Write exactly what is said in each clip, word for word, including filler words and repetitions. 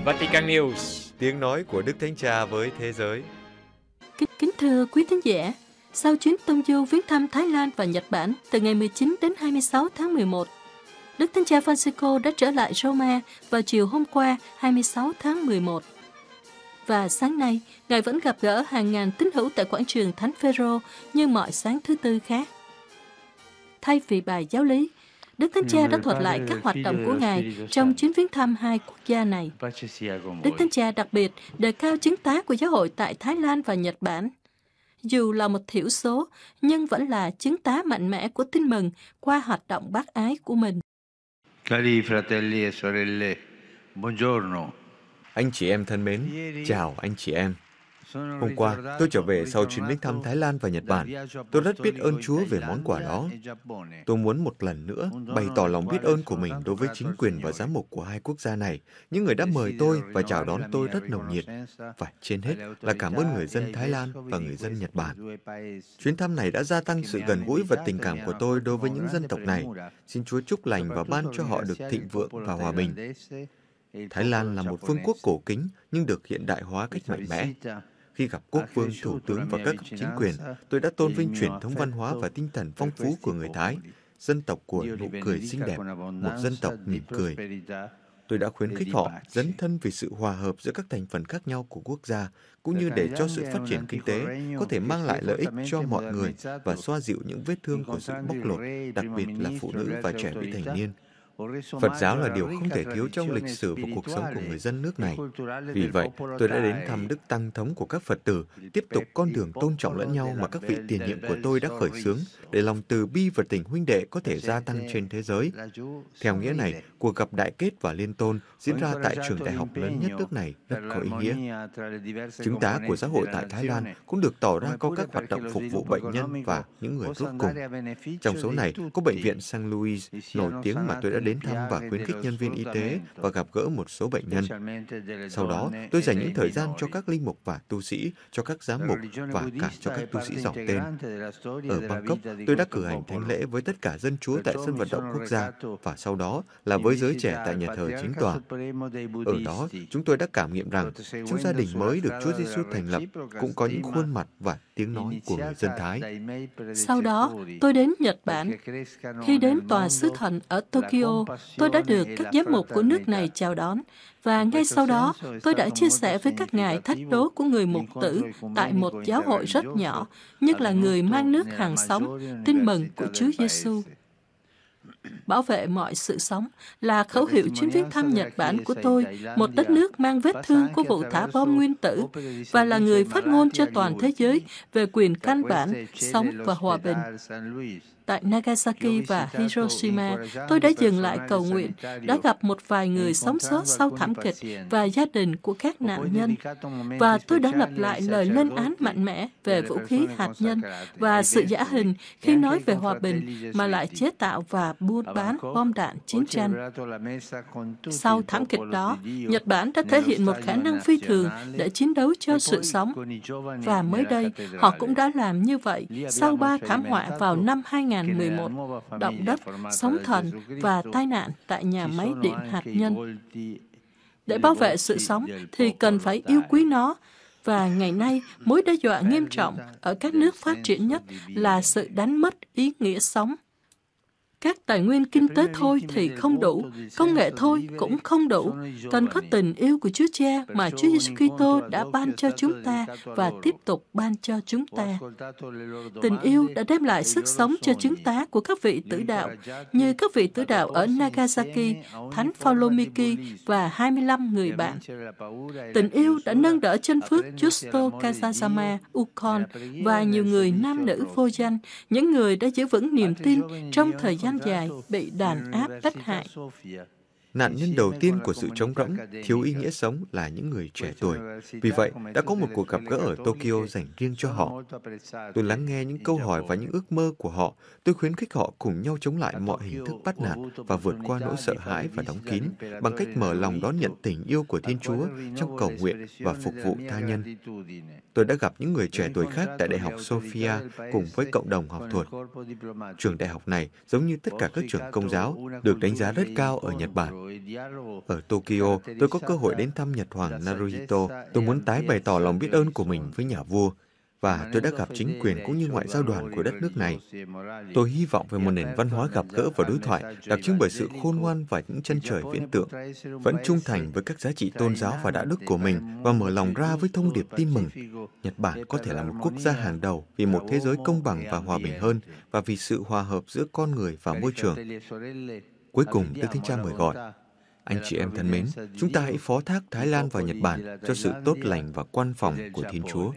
Vatican News, tiếng nói của Đức Thánh Cha với thế giới. Kính, kính thưa quý thính giả, sau chuyến tông du viếng thăm Thái Lan và Nhật Bản từ ngày mười chín đến hai mươi sáu tháng mười một, Đức Thánh Cha Francisco đã trở lại Roma vào chiều hôm qua hai mươi sáu tháng mười một. Và sáng nay, Ngài vẫn gặp gỡ hàng ngàn tín hữu tại quảng trường Thánh Phêrô như mọi sáng thứ Tư khác. Thay vì bài giáo lý, Đức Thánh Cha đã thuật lại các hoạt động của Ngài trong chuyến viếng thăm hai quốc gia này. Đức Thánh Cha đặc biệt đề cao chứng tá của giáo hội tại Thái Lan và Nhật Bản. Dù là một thiểu số, nhưng vẫn là chứng tá mạnh mẽ của tin mừng qua hoạt động bác ái của mình. Cari fratelli e sorelle, buongiorno. Anh chị em thân mến, chào anh chị em. Hôm qua, tôi trở về sau chuyến viếng thăm Thái Lan và Nhật Bản. Tôi rất biết ơn Chúa về món quà đó. Tôi muốn một lần nữa bày tỏ lòng biết ơn của mình đối với chính quyền và giám mục của hai quốc gia này, những người đã mời tôi và chào đón tôi rất nồng nhiệt. Và trên hết là cảm ơn người dân Thái Lan và người dân Nhật Bản. Chuyến thăm này đã gia tăng sự gần gũi và tình cảm của tôi đối với những dân tộc này. Xin Chúa chúc lành và ban cho họ được thịnh vượng và hòa bình. Thái Lan là một vương quốc cổ kính nhưng được hiện đại hóa cách mạnh mẽ. Khi gặp quốc vương, thủ tướng và các cấp chính quyền, tôi đã tôn vinh truyền thống văn hóa và tinh thần phong phú của người Thái, dân tộc của nụ cười xinh đẹp, một dân tộc mỉm cười. Tôi đã khuyến khích họ dấn thân vì sự hòa hợp giữa các thành phần khác nhau của quốc gia, cũng như để cho sự phát triển kinh tế có thể mang lại lợi ích cho mọi người và xoa dịu những vết thương của sự bóc lột, đặc biệt là phụ nữ và trẻ vị thành niên. Phật giáo là điều không thể thiếu trong lịch sử và cuộc sống của người dân nước này. Vì vậy, tôi đã đến thăm Đức Tăng Thống của các Phật tử, tiếp tục con đường tôn trọng lẫn nhau mà các vị tiền nhiệm của tôi đã khởi xướng, để lòng từ bi và tình huynh đệ có thể gia tăng trên thế giới. Theo nghĩa này, cuộc gặp đại kết và liên tôn diễn ra tại trường đại học lớn nhất nước này rất có ý nghĩa. Chứng tá của giáo hội tại Thái Lan cũng được tỏ ra có các hoạt động phục vụ bệnh nhân và những người rốt cùng. Trong số này, có bệnh viện Saint Louis nổi tiếng mà tôi đã đến thăm và khuyến khích nhân viên y tế và gặp gỡ một số bệnh nhân. Sau đó, tôi dành những thời gian cho các linh mục và tu sĩ, cho các giám mục và cả cho các tu sĩ dòng tên. Ở Bangkok, tôi đã cử hành thánh lễ với tất cả dân Chúa tại sân vận động quốc gia và sau đó là với giới trẻ tại nhà thờ chính tòa. Ở đó, chúng tôi đã cảm nghiệm rằng trong gia đình mới được Chúa Giêsu thành lập cũng có những khuôn mặt và tiếng nói của người dân Thái. Sau đó, tôi đến Nhật Bản. Khi đến tòa sứ thần ở Tokyo, tôi đã được các giám mục của nước này chào đón, và ngay sau đó, tôi đã chia sẻ với các ngài thách đố của người mục tử tại một giáo hội rất nhỏ, nhất là người mang nước hàng sống, tin mừng của Chúa Giêsu. Bảo vệ mọi sự sống là khẩu hiệu chuyến viếng thăm Nhật Bản của tôi, một đất nước mang vết thương của vụ thả bom nguyên tử, và là người phát ngôn cho toàn thế giới về quyền căn bản, sống và hòa bình. Tại Nagasaki và Hiroshima, tôi đã dừng lại cầu nguyện, đã gặp một vài người sống sót sau thảm kịch và gia đình của các nạn nhân. Và tôi đã lặp lại lời lên án mạnh mẽ về vũ khí hạt nhân và sự giả hình khi nói về hòa bình mà lại chế tạo và buôn bán bom đạn chiến tranh. Sau thảm kịch đó, Nhật Bản đã thể hiện một khả năng phi thường để chiến đấu cho sự sống. Và mới đây, họ cũng đã làm như vậy sau ba thảm họa vào năm hai nghìn không trăm mười một, động đất, sóng thần và tai nạn tại nhà máy điện hạt nhân. Để bảo vệ sự sống thì cần phải yêu quý nó, và ngày nay mối đe dọa nghiêm trọng ở các nước phát triển nhất là sự đánh mất ý nghĩa sống. Các tài nguyên kinh tế thôi thì không đủ, công nghệ thôi cũng không đủ. Cần có tình yêu của Chúa Cha mà Chúa Giêsu Kitô đã ban cho chúng ta và tiếp tục ban cho chúng ta. Tình yêu đã đem lại sức sống cho chứng tá của các vị tử đạo, như các vị tử đạo ở Nagasaki, Thánh Phaolô Miki và hai mươi lăm người bạn. Tình yêu đã nâng đỡ chân phước Justo Kazazama Ukon và nhiều người nam nữ vô danh, những người đã giữ vững niềm tin trong thời gian dài bị đàn áp tác hại. Nạn nhân đầu tiên của sự trống rỗng, thiếu ý nghĩa sống là những người trẻ tuổi. Vì vậy, đã có một cuộc gặp gỡ ở Tokyo dành riêng cho họ. Tôi lắng nghe những câu hỏi và những ước mơ của họ. Tôi khuyến khích họ cùng nhau chống lại mọi hình thức bắt nạt và vượt qua nỗi sợ hãi và đóng kín bằng cách mở lòng đón nhận tình yêu của Thiên Chúa trong cầu nguyện và phục vụ tha nhân. Tôi đã gặp những người trẻ tuổi khác tại Đại học Sophia cùng với cộng đồng học thuật. Trường đại học này, giống như tất cả các trường công giáo, được đánh giá rất cao ở Nhật Bản. Ở Tokyo, tôi có cơ hội đến thăm Nhật Hoàng Naruhito. Tôi muốn tái bày tỏ lòng biết ơn của mình với nhà vua, và tôi đã gặp chính quyền cũng như ngoại giao đoàn của đất nước này. Tôi hy vọng về một nền văn hóa gặp gỡ và đối thoại, đặc trưng bởi sự khôn ngoan và những chân trời viễn tượng, vẫn trung thành với các giá trị tôn giáo và đạo đức của mình và mở lòng ra với thông điệp tin mừng. Nhật Bản có thể là một quốc gia hàng đầu vì một thế giới công bằng và hòa bình hơn, và vì sự hòa hợp giữa con người và môi trường. Cuối cùng, Đức Thánh Cha mời gọi, anh chị em thân mến, chúng ta hãy phó thác Thái Lan và Nhật Bản cho sự tốt lành và quan phòng của Thiên Chúa.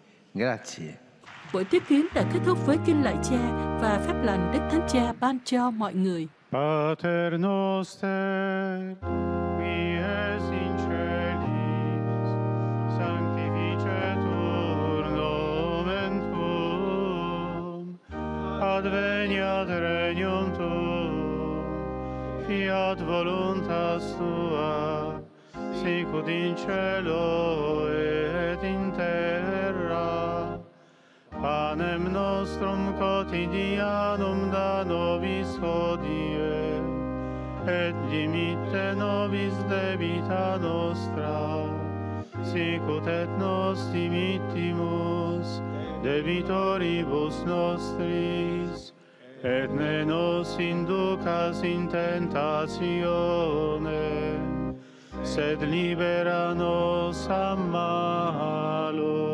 Buổi tiếp kiến đã kết thúc với kinh lạy cha và phép lành Đức Thánh Cha ban cho mọi người. Pater noster, qui es in celis, sanctificetur nomen tuum, adveniat regnum tuum, fiat voluntas tua, sicut in cielo et in terra. Panem nostrum quotidianum da nobis hodie, et dimitte nobis debita nostra, sicut et nos dimittimus debitoribus nostris, et ne nos inducas in tentatione, sed libera nos a malo.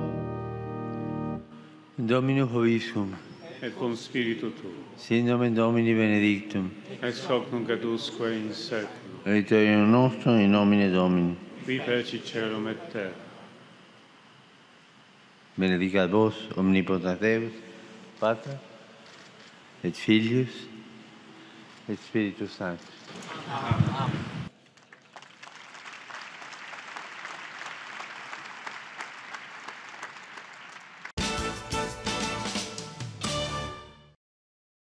Dominus vobiscum. Et cum spiritu tuo. Sit nomen Domini benedictum. Ex hoc nunc et usque in seculum. Aiuterium nostrum in nomine Domini. Qui feci caelum et terra. Benedicat vos, omnipotens Deus, Pater, et Filius, et Spiritus Sanctus. Amen.